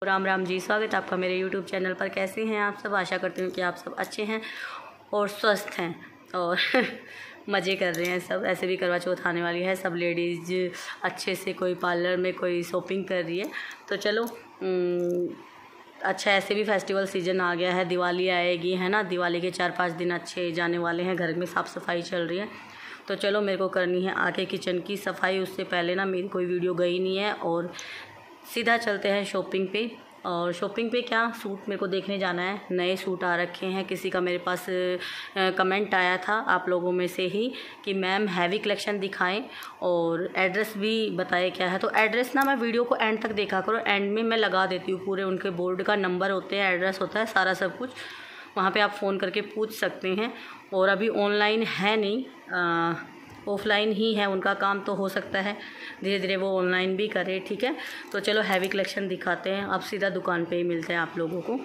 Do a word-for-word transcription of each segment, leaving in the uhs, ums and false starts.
राम राम जी, स्वागत है आपका मेरे यूट्यूब चैनल पर। कैसे हैं आप सब? आशा करती हूँ कि आप सब अच्छे हैं और स्वस्थ हैं और मज़े कर रहे हैं सब। ऐसे भी करवा चौथ आने वाली है, सब लेडीज़ अच्छे से, कोई पार्लर में, कोई शॉपिंग कर रही है। तो चलो अच्छा, ऐसे भी फेस्टिवल सीज़न आ गया है, दिवाली आएगी है ना। दिवाली के चार पाँच दिन अच्छे जाने वाले हैं। घर में साफ़ सफाई चल रही है, तो चलो मेरे को करनी है आके किचन की सफाई। उससे पहले ना मेरी कोई वीडियो गई नहीं है और सीधा चलते हैं शॉपिंग पे। और शॉपिंग पे क्या, सूट मेरे को देखने जाना है। नए सूट आ रखे हैं। किसी का मेरे पास कमेंट आया था आप लोगों में से ही कि मैम हैवी कलेक्शन दिखाएं और एड्रेस भी बताए क्या है। तो एड्रेस ना मैं वीडियो को एंड तक देखा करो, एंड में मैं लगा देती हूँ पूरे उनके बोर्ड का नंबर होते हैं, एड्रेस होता है, सारा सब कुछ वहाँ पे आप फ़ोन करके पूछ सकते हैं। और अभी ऑनलाइन है नहीं, ऑफ़लाइन ही है उनका काम, तो हो सकता है धीरे धीरे वो ऑनलाइन भी करे। ठीक है, तो चलो हैवी कलेक्शन दिखाते हैं। अब सीधा दुकान पे ही मिलते हैं आप लोगों को।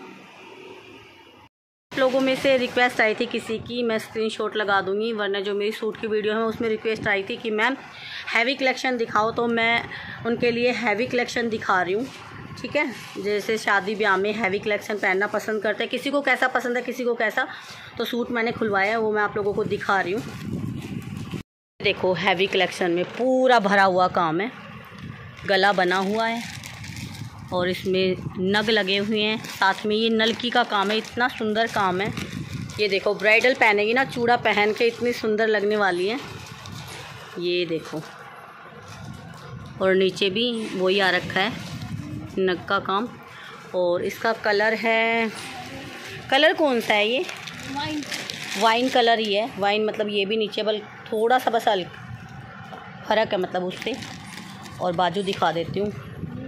आप लोगों में से रिक्वेस्ट आई थी किसी की, मैं स्क्रीनशॉट लगा दूंगी, वरना जो मेरी सूट की वीडियो है उसमें रिक्वेस्ट आई थी कि मैम हैवी कलेक्शन दिखाओ, तो मैं उनके लिए हैवी कलेक्शन दिखा रही हूँ। ठीक है, जैसे शादी ब्याह में हैवी कलेक्शन पहनना पसंद करते हैं, किसी को कैसा पसंद है, किसी को कैसा। तो सूट मैंने खुलवाया है, वो मैं आप लोगों को दिखा रही हूँ। देखो हैवी कलेक्शन में पूरा भरा हुआ काम है, गला बना हुआ है और इसमें नग लगे हुए हैं, साथ में ये नलकी का काम है। इतना सुंदर काम है। ये देखो ब्राइडल पहनेगी ना, चूड़ा पहन के इतनी सुंदर लगने वाली है। ये देखो, और नीचे भी वही आ रखा है नग का काम। और इसका कलर है, कलर कौन सा है ये? वाइन वाइन कलर ही है। वाइन मतलब ये भी नीचे बल थोड़ा सा बस फ़र्क है मतलब उससे। और बाजू दिखा देती हूँ।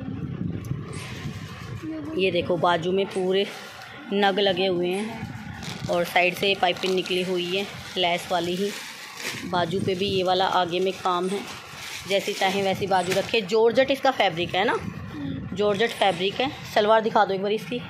ये देखो बाजू में पूरे नग लगे हुए हैं और साइड से पाइपिंग निकली हुई है लेस वाली ही। बाजू पे भी ये वाला आगे में काम है, जैसी चाहें वैसी बाजू रखे। जॉर्जेट इसका फैब्रिक है ना, जॉर्जेट फैब्रिक है। सलवार दिखा दो एक बार इसकी।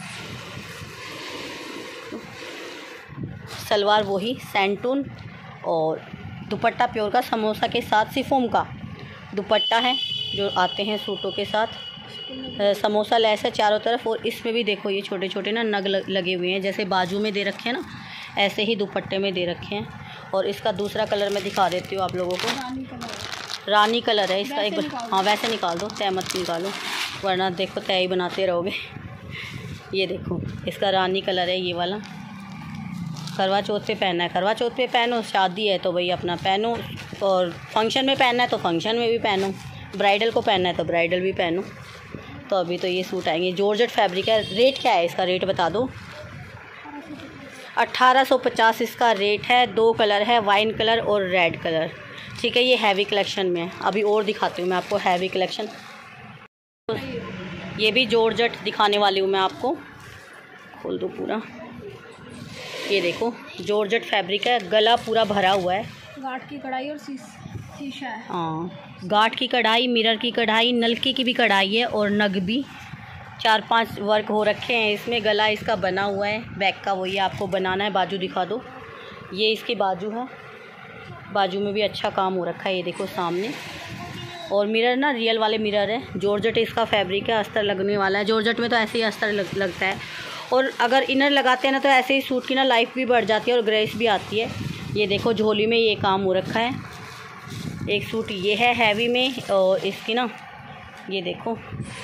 सलवार वही सैंटून और दुपट्टा प्योर का, समोसा के साथ सिफोम का दुपट्टा है जो आते हैं सूटों के साथ। समोसा लेस है चारों तरफ। और इसमें भी देखो ये छोटे छोटे ना नग लगे हुए हैं, जैसे बाजू में दे रखे हैं ना, ऐसे ही दुपट्टे में दे रखे हैं। और इसका दूसरा कलर मैं दिखा देती हूँ आप लोगों को। रानी कलर, रानी कलर है इसका। एक बार हाँ वैसे निकाल दो, तय मत निकालो वरना देखो तय ही बनाते रहोगे। ये देखो इसका रानी कलर है ये वाला। करवा चौथ पे पहनना है, करवा चौथ पे पहनो। शादी है तो भाई अपना पहनो, और फंक्शन में पहनना है तो फंक्शन में भी पहनो। ब्राइडल को पहनना है तो ब्राइडल भी पहनो। तो अभी तो ये सूट आएंगे। जॉर्जेट फैब्रिक है। रेट क्या है इसका? रेट बता दो। अट्ठारह सौ पचास इसका रेट है। दो कलर है, वाइन कलर और रेड कलर। ठीक है, ये हैवी कलेक्शन में है। अभी और दिखाती हूँ मैं आपको हैवी कलेक्शन। तो ये भी जॉर्जेट दिखाने वाली हूँ मैं आपको। खोल दो पूरा। ये देखो जॉर्जेट फैब्रिक है, गला पूरा भरा हुआ है। गाठ की कढ़ाई और शीशा है। हाँ, गाठ की कढ़ाई, मिरर की कढ़ाई, नलकी की भी कढ़ाई है और नग भी। चार पांच वर्क हो रखे हैं इसमें। गला इसका बना हुआ है, बैक का वही आपको बनाना है। बाजू दिखा दो, ये इसकी बाजू है। बाजू में भी अच्छा काम हो रखा है, ये देखो सामने। और मिरर ना रियल वाले मिरर है। जॉर्जेट इसका फैब्रिक है, अस्तर लगने वाला है। जॉर्जेट में तो ऐसे ही अस्तर लग, लगता है। और अगर इनर लगाते हैं ना तो ऐसे ही सूट की ना लाइफ भी बढ़ जाती है और ग्रेस भी आती है। ये देखो झोली में ये काम हो रखा है। एक सूट ये है हैवी में, और इसकी ना ये देखो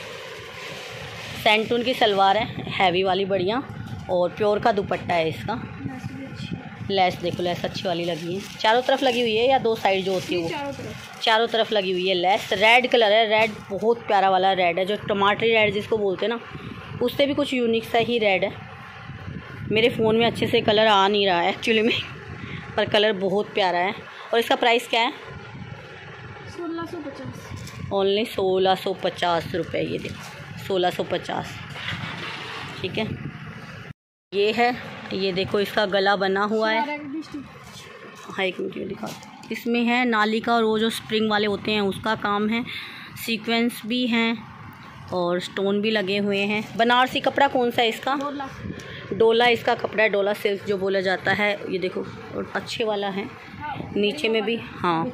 सैंटून की सलवार है, हैवी वाली बढ़िया। और प्योर का दुपट्टा है इसका। लेस देखो, लेस अच्छी वाली लगी है। चारों तरफ लगी हुई है या दो साइड जो होती है वो? चारों तरफ चारों तरफ लगी हुई है लेस। रेड कलर है। रेड बहुत प्यारा वाला रेड है, जो टमाटरी रेड जिसको बोलते हैं ना, उससे भी कुछ यूनिक सा ही रेड है। मेरे फ़ोन में अच्छे से कलर आ नहीं रहा है एक्चुअली में, पर कलर बहुत प्यारा है। और इसका प्राइस क्या है? सोलह सौ पचास। ओनली सोलह सौ पचास रुपये। ये देखो सोलह सौ पचास। ठीक है, ये है। ये देखो इसका गला बना हुआ है। हाँ एक मिनट ये दिखा। इसमें है नाली का, और वो जो स्प्रिंग वाले होते हैं उसका काम है। सीक्वेंस भी हैं और स्टोन भी लगे हुए हैं। बनारसी कपड़ा कौन सा है इसका? डोला। डोला इसका कपड़ा है, डोला सिल्क जो बोला जाता है। ये देखो और अच्छे वाला है। नीचे में भी हाँ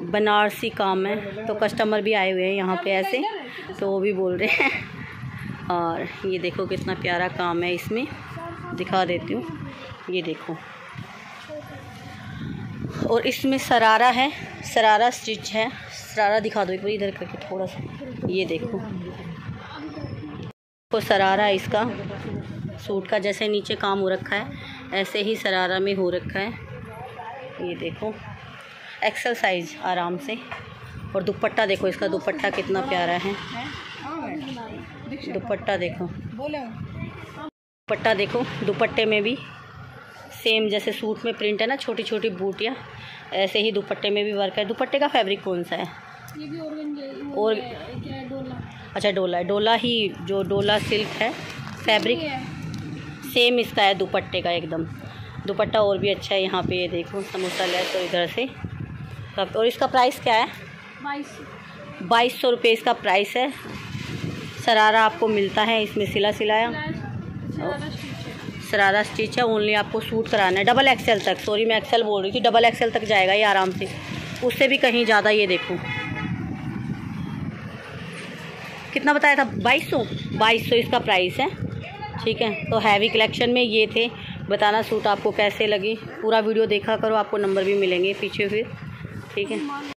बनारसी काम है। तो कस्टमर भी आए हुए हैं यहाँ पे ऐसे, तो वो भी बोल रहे हैं और ये देखो कितना प्यारा काम है इसमें, दिखा देती हूँ, ये देखो। और इसमें शरारा है, शरारा स्टिच है, शरारा दिखा दो एक बार इधर करके थोड़ा सा, ये देखो तो शरारा है इसका, सूट का जैसे नीचे काम हो रखा है ऐसे ही शरारा में हो रखा है, ये देखो एक्सल साइज आराम से। और दुपट्टा देखो इसका, दुपट्टा कितना प्यारा है, दुपट्टा देखो, दुपट्टा देखो, दुपट्टे में भी सेम जैसे सूट में प्रिंट है ना, छोटी छोटी बूटियाँ, ऐसे ही दुपट्टे में भी वर्क है। दुपट्टे का फैब्रिक कौन सा है? ये भी ऑर्गेन्जा और है, डोला। अच्छा डोला है, डोला ही जो डोला सिल्क है फैब्रिक सेम इसका है दुपट्टे का एकदम। दुपट्टा और भी अच्छा है, यहाँ पे ये देखो समोसा लेस, तो इधर से। और इसका प्राइस क्या है? बाईस बाईस सौ रुपये इसका प्राइस है। शरारा आपको मिलता है इसमें सिला सिलाया, शरारा स्टिच है, ओनली आपको सूट कराना है डबल एक्सेल तक। सॉरी मैं एक्सेल बोल रही थी, डबल एक्सेल तक जाएगा ये आराम से, उससे भी कहीं ज़्यादा। ये देखो कितना बताया था, बाईस सौ बाईस सौ इसका प्राइस है। ठीक है, तो हैवी कलेक्शन में ये थे। बताना सूट आपको कैसे लगी, पूरा वीडियो देखा करो, आपको नंबर भी मिलेंगे पीछे फिर। ठीक है।